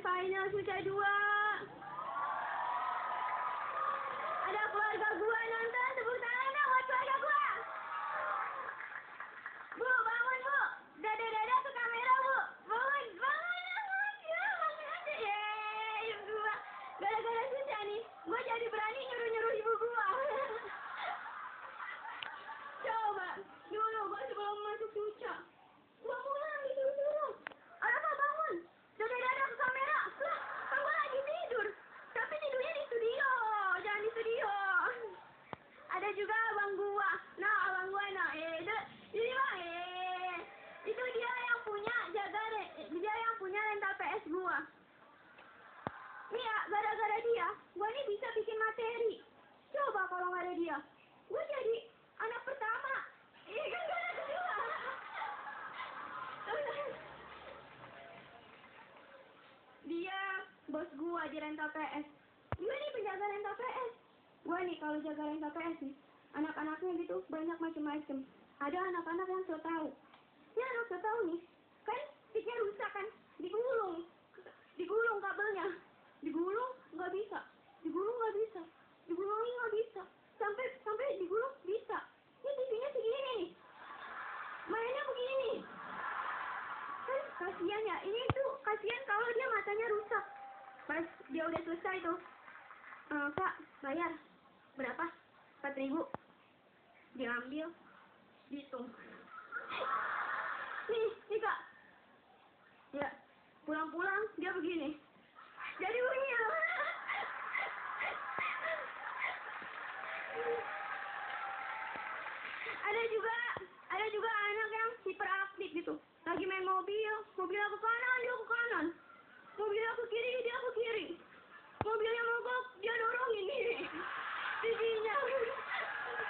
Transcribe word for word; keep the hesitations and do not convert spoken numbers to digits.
final Susah dua. Ada keluarga gua nonton, tepuk tangan dong buat keluarga gua. Bu, bangun bu. Dada-dada ke kamera bu. Bangun, bangun, bangun. Ya, bangun aja. Yeay, ibu gua. Gara-gara Susah nih, gua jadi berani nyuruh-nyuruh ibu gua. Coba, dulu gua sebelum masuk Susah. Gua pulang disuruh-suruh. Arafa bangun. Dada-dada ke kamera. Lah, kan gua lagi tidur. Tapi tidurnya di studio, jangan di studio. Ada juga abang gua. Nah, abang gua nah, eh, itu, ini bang, eh, itu dia yang punya jaga, eh, dia yang punya rental P S gua. Nih ya, gara-gara dia, gua nih bisa bikin materi. Coba kalau nggak ada dia, gua jadi anak pertama. Iya kan, gua anak kedua. Dia bos gua di rental P S. Gua nih penjaga rental P S. Gua nih kalau jaga rental P S nih, anak-anaknya gitu banyak macam-macam. Ada anak-anak yang so tahu. Ya anak so tahu nih, kan sticknya rusak kan, digulung, digulung kabelnya, digulung nggak bisa, digulung nggak bisa, digulungin nggak bisa, sampai sampai digulung bisa. Ini T V-nya segini nih, mainnya begini. Kan kasihan ya, ini tuh kasihan kalau dia matanya rusak. Pas dia udah selesai tuh, e, Kak, bayar berapa? empat ribu. Diambil, dihitung. Nih, nih Kak. Ya, pulang-pulang dia begini. Jadi bunyi. Ada juga, ada juga anak yang hiperaktif gitu. Lagi main mobil, mobilnya ke kanan, dia ke kanan. Mobilnya ke kiri, dia